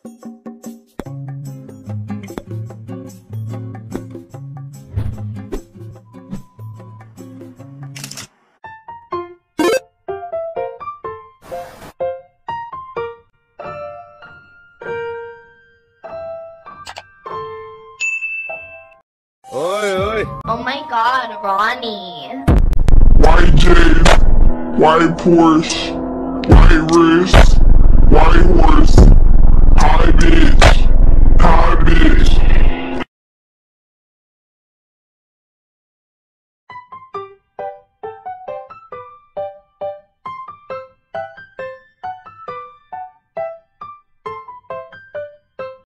Oi, oi. Oh my god, Ronnie. White J's, white Porsche, white wrist, white horse, high bitch.